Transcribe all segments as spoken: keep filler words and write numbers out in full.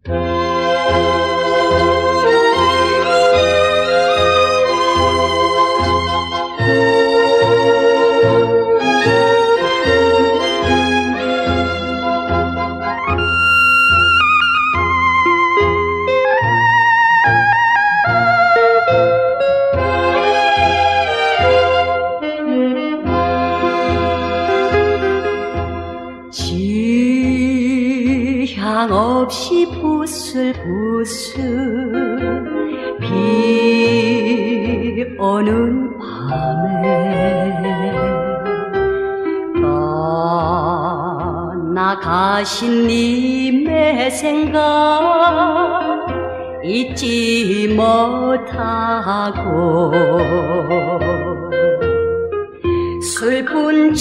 지향 없이 부슬부슬 비 오는 밤에 떠나가신 님의 생각 잊지 못하고 슬픈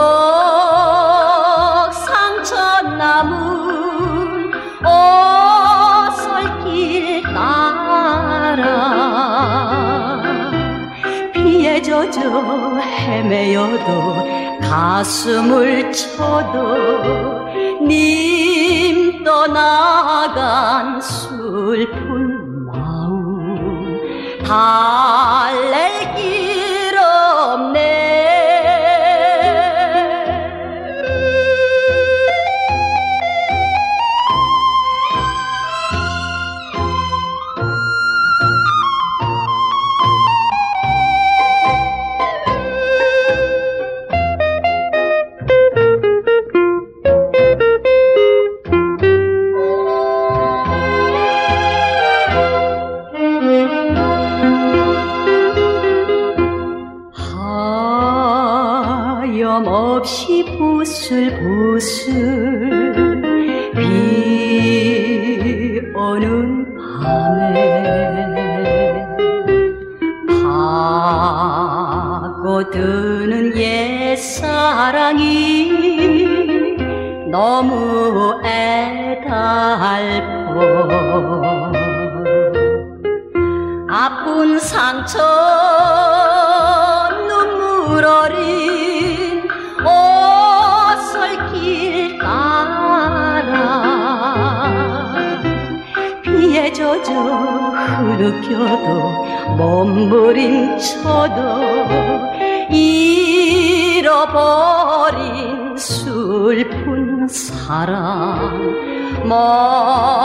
추억 상처 남은 오솔길 따라 비에 젖어 헤매여도 가슴을 쳐도 님 떠나간 슬픈 마음 달랠 길 없네. 없이 부슬부슬 비 오는 밤에 파고드는 옛사랑이 너무 애달퍼 아픈 상처 눈물 어린 오솔길 따라 비에 젖어 흐느껴도 몸부림쳐도 잃어버린 슬픈 사랑